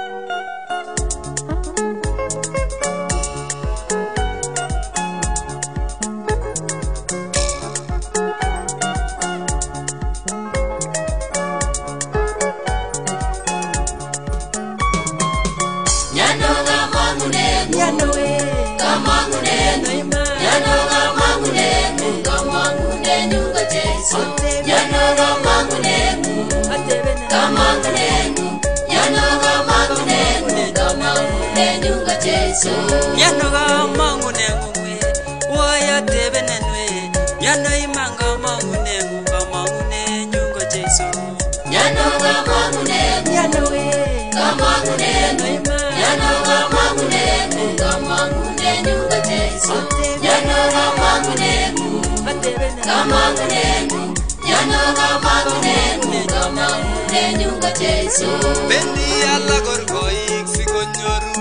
Yanoga mangunengu waya tebenenwe yano imanga mangunengu kamangune nyunga Jesu Yanoga mangunengu yanowe kamangunengu yanoga mangunengu kamangune nyunga Jesu Yanoga mangunengu kamangunengu yanoga mangunengu kamangune nyunga Jesu Bendi alla gorgoik sikonyoru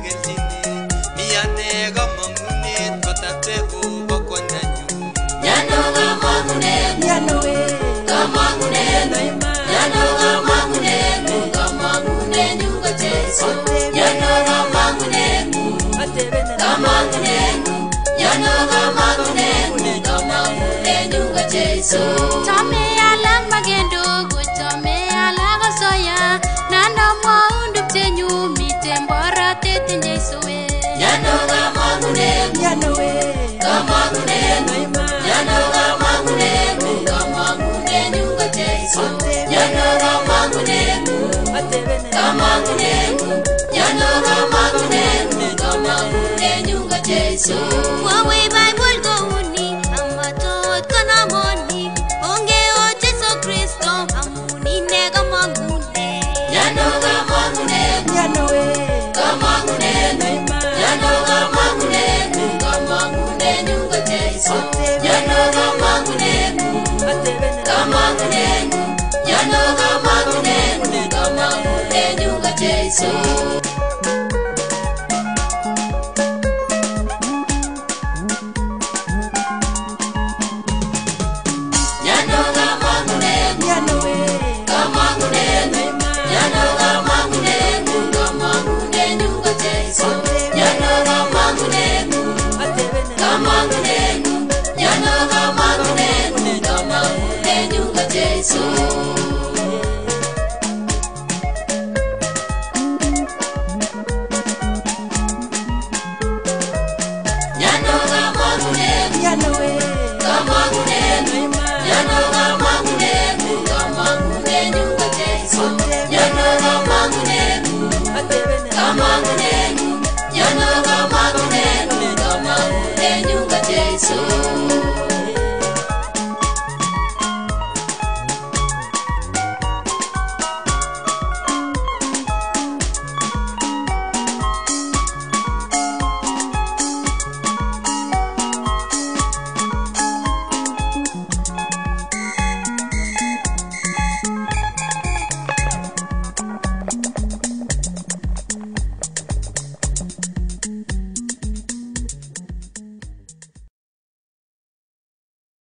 Yanoga mangunengu yanowe kamangunengu yanoga mangunengu kamangune nyunga Jesu Yanoga mangunengu kamangunengu yanoga mangunengu kamangune nyunga Jesu Tame ala magendo tame ala gosoya nando mo undup tenyu mitembora tete Jesu Yanoga mangunengu yanowe kamangunengu yanoga mangunengu kamangune nyunga Jesu Yanoga mangunengu kamangunengu yanoga mangunengu kamangune nyunga Jesu Wawe Bible go uni amatot kana moni onge o Jesu Kristo amuni nega mangune Yanoga mangunengu yanowe kamangunengu yanoga mangunengu kamangune nyunga Jesu Yanoga mangunengu kamangunengu yanoga mangunengu kamangune nyunga Jesu